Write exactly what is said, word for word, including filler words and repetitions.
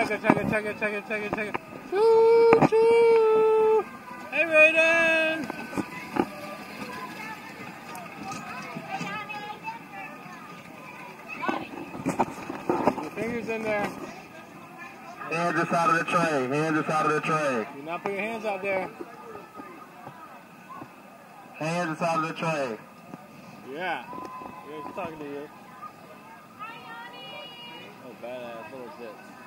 Chugga, chugga, chugga, chugga, chugga, chugga. Choo, choo. Hey, Raiden. Your fingers in there. Hands just out of the tray. Hands just out of the tray. Do not put your hands out there. Hands just out of the tray. Yeah. He's talking to you. Oh, badass little shit.